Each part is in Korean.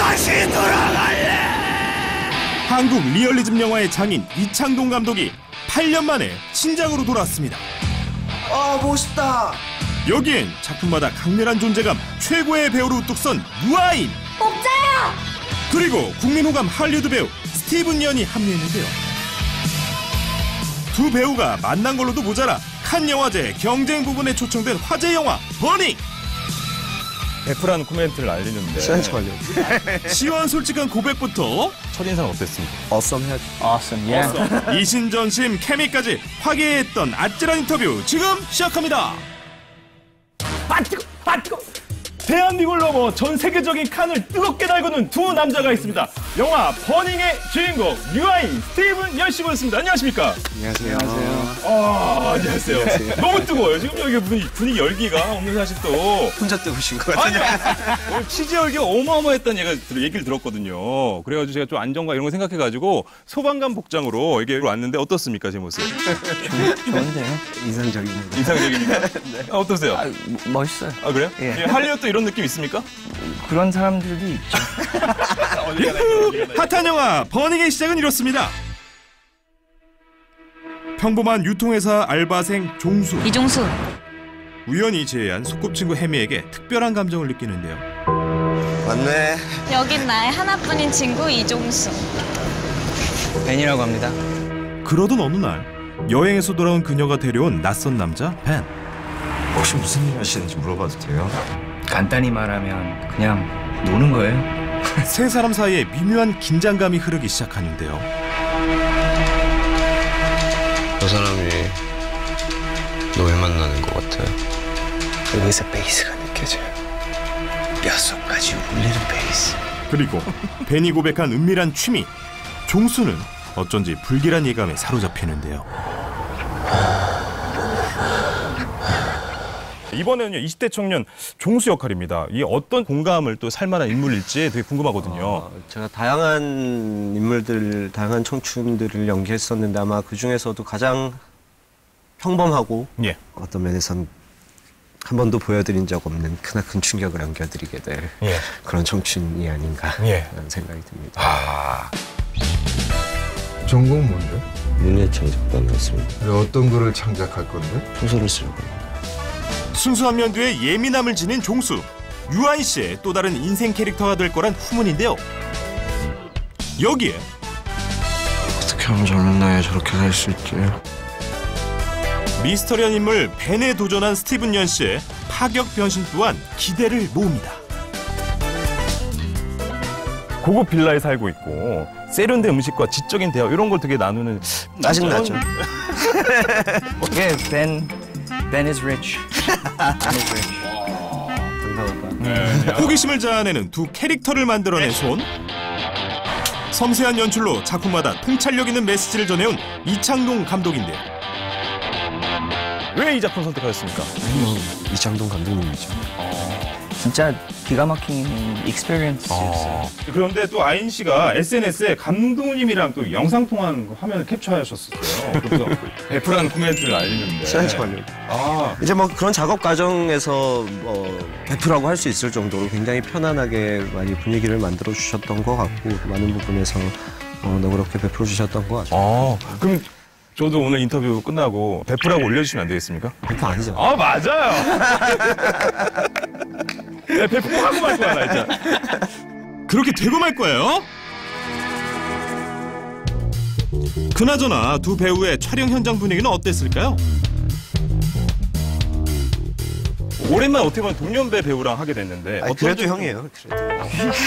다시 돌아갈래. 한국 리얼리즘 영화의 장인 이창동 감독이 8년 만에 신작으로 돌아왔습니다. 아, 멋있다. 여기엔 작품마다 강렬한 존재감 최고의 배우로 우뚝 선 유아인, 옥자야! 그리고 국민호감 할리우드 배우 스티븐 연이 합류했는데요. 두 배우가 만난 걸로도 모자라 칸 영화제 경쟁 부분에 초청된 화제 영화 버닝. 베프라는 코멘트를 알리는데 잠깐만요. 시원 솔직한 고백부터 첫인상 어땠습니까? awesome 해야지. Awesome, yeah. 이신전심 케미까지 화기애애했던 아찔한 인터뷰 지금 시작합니다. 뜨거! 대한민국을 넘어 전 세계적인 칸을 뜨겁게 달구는 두 남자가 있습니다. 영화 버닝의 주인공 유아인, 스티븐 연 씨 모셨습니다. 안녕하십니까? 안녕하세요. 안녕하세요. 너무 뜨거워요. 지금 여기 분위기 열기가 오늘 사실 또 혼자 뜨우신 것 같아요. 오늘 취재 열기가 어마어마했다는 얘기를 들었거든요. 그래가지고 제가 좀 안정감 이런 거 생각해가지고 소방관 복장으로 여기 왔는데 어떻습니까, 제 모습? 좋은데요? 인상적입니다. 인상적입니까? 네. 어떠세요? 멋있어요. 아, 그래요? 예. 할리우드 이런 느낌 있습니까? 그런 사람들도 있죠. 핫한 영화 버닝의 시작은 이렇습니다. 평범한 유통회사 알바생 종수, 이종수. 우연히 제외한 소꿉친구 혜미에게 특별한 감정을 느끼는데요. 맞네. 여긴 나의 하나뿐인 친구 이종수. 벤이라고 합니다. 그러던 어느 날 여행에서 돌아온 그녀가 데려온 낯선 남자 벤. 혹시 무슨 일 하시는지 물어봐도 돼요? 간단히 말하면 그냥 노는 거예요. 세 사람 사이에 미묘한 긴장감이 흐르기 시작하는데요. 저 사람이 너 왜 만나는 것 같아? 여기서 베이스가 느껴져요. 뼛속까지 울리는 베이스. 그리고 벤이 고백한 은밀한 취미. 종수는 어쩐지 불길한 예감에 사로잡히는데요. 이번에는요 20대 청년 종수 역할입니다. 이게 어떤 공감을 또 살만한 인물일지 되게 궁금하거든요. 제가 다양한 인물들, 다양한 청춘들을 연기했었는데 아마 그 중에서도 가장 평범하고 예. 어떤 면에선 한 번도 보여드린 적 없는 크나큰 충격을 안겨드리게 될 예. 그런 청춘이 아닌가라는 예. 생각이 듭니다. 아, 전공은 뭔데? 문예 창작반을 했습니다. 어떤 글을 창작할 건데? 소설을 쓰려고 합니다. 순수한 면도에 예민함을 지닌 종수. 유아인 씨의 또 다른 인생 캐릭터가 될 거란 후문인데요. 여기에 어떻게 하면 젊은 나이에 저렇게 살 수 있지? 미스터리한 인물 벤에 도전한 스티븐 연 씨의 파격 변신 또한 기대를 모읍니다. 고급 빌라에 살고 있고 세련된 음식과 지적인 대화 이런 걸 되게 나누는 짜증나죠? 예, Ben is rich. Ben is rich. 감사합니다. 호기심을 자아내는 두 캐릭터를 만들어낸 손. 섬세한 연출로 작품마다 통찰력 있는 메시지를 전해온 이창동 감독인데요. 왜 이 작품 선택하셨습니까? 이창동 감독님이죠. 진짜 기가 막힌 익스피리언스였어요. 그런데 또 아인 씨가 SNS에 감독님이랑 또 영상 통화하는 거 화면을 캡처하셨었어요. 그래서 베프라는 코멘트를 알리는데. 잠시만요. 이제 뭐 그런 작업 과정에서 베프라고 할 수 있을 정도로 굉장히 편안하게 많이 분위기를 만들어 주셨던 것 같고 많은 부분에서 너그럽게 베풀어 주셨던 것 같아요. 그럼 저도 오늘 인터뷰 끝나고 베프라고 올려주시면 안 되겠습니까? 베프 아니죠? 아, 맞아요. 네, 베프 꼭 하고 말 거야, 나 진짜. 그렇게 되고 말 거예요? 그나저나 두 배우의 촬영 현장 분위기는 어땠을까요? 오랜만에 어떻게 보면 동년배 배우랑 하게 됐는데 그래도 형이에요. 그래도.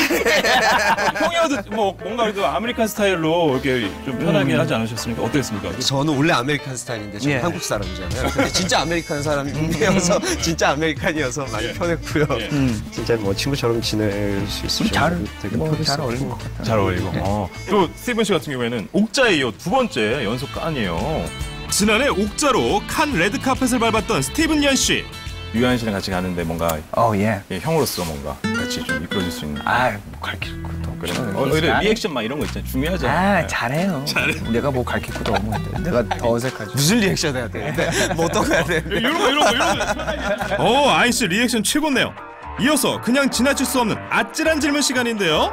형이어도 뭐 뭔가 그래도 아메리칸 스타일로 이렇게 좀 편하게 하지 않으셨습니까? 어땠습니까? 저는 원래 아메리칸 스타일인데 저는 예. 한국 사람이잖아요. 근데 진짜 아메리칸 사람이어서 진짜 아메리칸이어서 많이 편했고요. 진짜 뭐 친구처럼 지낼 수 있을 정도로 되게 잘 편했어요. 어울린 것 같아요. 잘 어울리고. 또 스티븐 씨 같은 경우에는 옥자에 이어 두 번째 연속 칸이에요. 지난해 옥자로 칸 레드카펫을 밟았던 스티븐 연 씨. 유한 씨랑 같이 가는데 뭔가 예. 형으로서 뭔가 같이 좀 이끌어줄 수 있는. 뭐 가르칠 것도 없고. 그래. 오히려 리액션 막 이런 거 있잖아요. 중요하잖아요. 잘해요. 내가 뭐 가르칠 것도 없는데. 내가 더 어색하지. 무슨 리액션 해야 돼? 뭐 어떤 거 해야 돼? 이런 거. 아인 씨 리액션 최고네요. 이어서 그냥 지나칠 수 없는 아찔한 질문 시간인데요.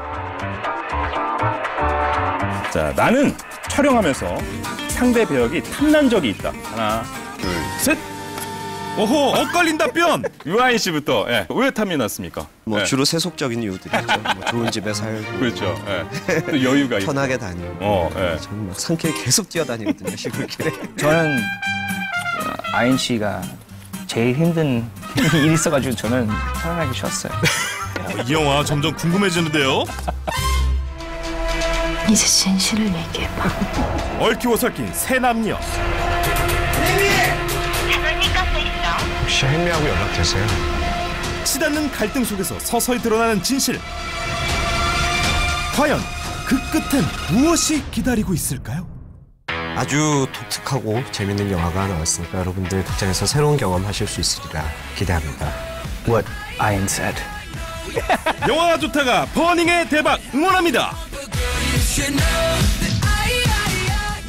자, 나는 촬영하면서 상대 배역이 탐난 적이 있다. 하나, 둘, 셋. 오호, 엇갈린 답변. 유아인 씨부터. 예. 왜 탐이 났습니까? 뭐 예. 주로 세속적인 이유들이죠. 뭐 좋은 집에 살고, 그렇죠. 예. 또 여유가 있고. 편하게 다니고. 예. 저는 막 산길 계속 뛰어다니거든요, 시골길에. 저는 아인 씨가 제일 힘든 일이 있어가지고 저는 편안하게 쉬었어요. 이 영화 점점 궁금해지는데요. 이제 진실을 얘기해봐. 얽히고 설킨 새 남녀. 혹시 혜미하고 연락되세요? 치닫는 갈등 속에서 서서히 드러나는 진실. 과연 그 끝엔 무엇이 기다리고 있을까요? 아주 독특하고 재밌는 영화가 나왔으니까 여러분들 극장에서 새로운 경험 하실 수 있으리라 기대합니다. What Ain said. 영화가 좋다가 버닝의 대박 응원합니다. You should know that